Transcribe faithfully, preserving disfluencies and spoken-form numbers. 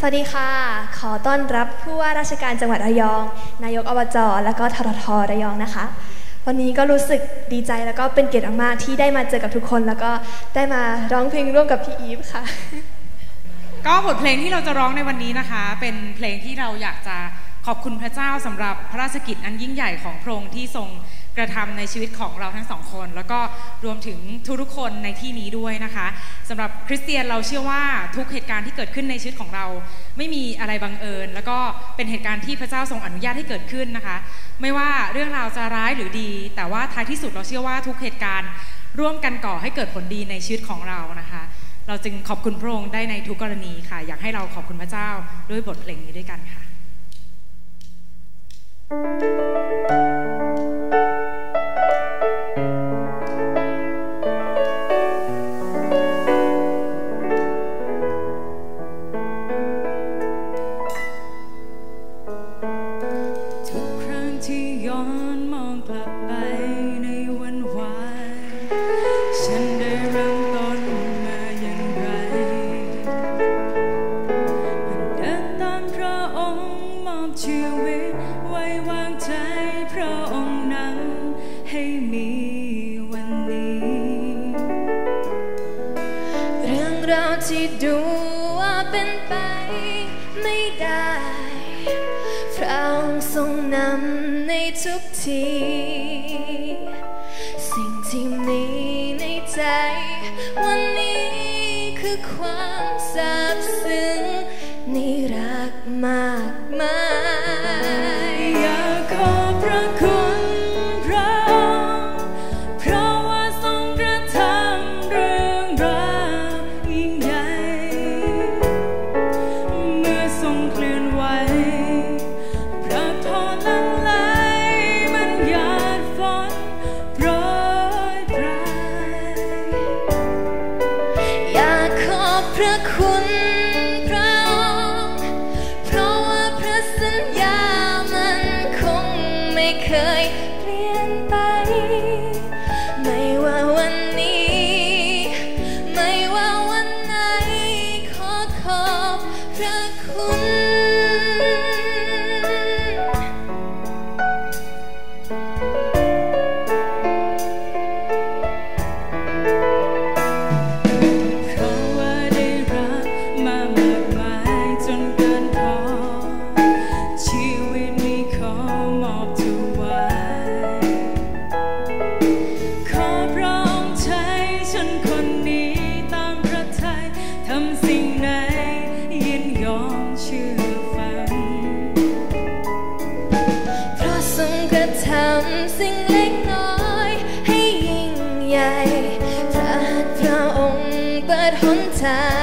วัสดีค่ะขอต้อนรับผู้ว่าราชการจังหวัดระยองนายกอบจและก็ทททระยองนะคะวันนี้ก็รู้สึกดีใจแล้วก็เป็นเกียรติมากๆที่ได้มาเจอกับทุกคนแล้วก็ได้มาร้องเพลงร่วมกับพี่อีฟค่ะก็บทเพลงที่เราจะร้องในวันนี้นะคะเป็นเพลงที่เราอยากจะขอบคุณพระเจ้าสำหรับพระราชกิจอันยิ่งใหญ่ของพระองค์ที่ทรงกระทำในชีวิตของเราทั้งสองคนแล้วก็รวมถึงทุกๆคนในที่นี้ด้วยนะคะสำหรับคริสเตียนเราเชื่อว่าทุกเหตุการณ์ที่เกิดขึ้นในชีวิตของเราไม่มีอะไรบังเอิญแล้วก็เป็นเหตุการณ์ที่พระเจ้าทรงอนุญาตให้เกิดขึ้นนะคะไม่ว่าเรื่องราวจะร้ายหรือดีแต่ว่าท้ายที่สุดเราเชื่อว่าทุกเหตุการณ์ร่วมกันก่อให้เกิดผลดีในชีวิตของเรานะคะเราจึงขอบคุณพระองค์ได้ในทุกกรณีค่ะอยากให้เราขอบคุณพระเจ้าด้วยบทเพลงนี้ด้วยกันค่ะทุกครั้งที่ย้อนมองกลับไปในวันวานฉันได้เริ่มต้นมาอย่างไรเดินตามพระองค์มอบชีวิตไว้วางใจพระองค์นั้นให้มีวันนี้เรื่องราวที่ดูว่าเป็นไปไม่ได้พระองค์ทรงนำในทุกทีสิ่งที่มีในใจวันนี้คือความซาบซึ้งในรักมากมายอยากขอบพระคุณพระองค์เพราะว่าทรงกระทำเรื่องราวยิ่งใหญ่เมื่อทรงเคลื่อนไหวพระพรหลั่งไหลเหมือนหยาดฝนโปรยปรายอยากขอบพระคุณพระองค์เพราะว่าพระสัญญามันคงไม่เคยเปลี่ยนไปไม่ว่าวันนี้ไม่ว่าวันไหนขอขอบพระคุณเพราะว่าได้รับมามากมายจนเกินพอชีวิตนี้ขอมอบถวายขอพระองค์ใช้ฉันคนนี้ตามพระทัยทำสิ่งไหนยินยอมเชื่อฟังเพราะทรงกระทำสิ่งเล็กน้อยให้ยิ่งใหญ่พระหัตถ์พระองค์เปิดหนทาง